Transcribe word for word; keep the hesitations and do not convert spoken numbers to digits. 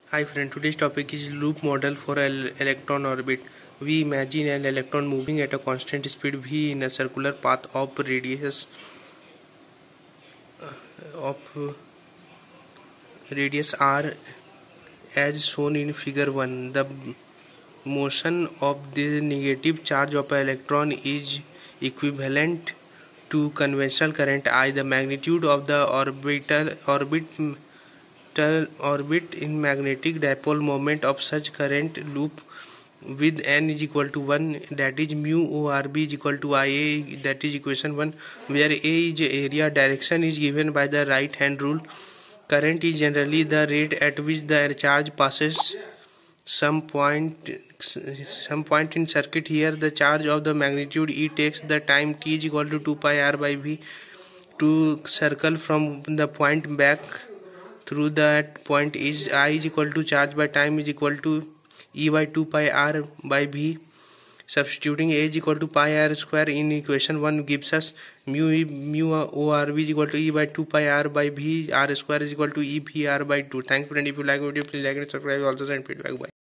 Hi friend, today's topic is loop model for an electron orbit. We imagine an electron moving at a constant speed v in a circular path of radius of radius r as shown in figure one. The motion of the negative charge of an electron is equivalent to conventional current I. The magnitude of the orbital orbit orbit in magnetic dipole moment of such current loop with n is equal to one, that is mu orb is equal to Ia, that is equation one, where A is area. Direction is given by the right hand rule. Current is generally the rate at which the charge passes some point some point in circuit. Here the charge of the magnitude E takes the time t is equal to two pi r by v to circle from the point back through that point. Is I is equal to charge by time is equal to E by two pi r by v. Substituting A is equal to pi r square in equation one gives us mu e, mu orb is equal to E by two pi r by v. R square is equal to E v r by two. Thanks friend. If you like video, please like and subscribe. Also send feedback. Bye.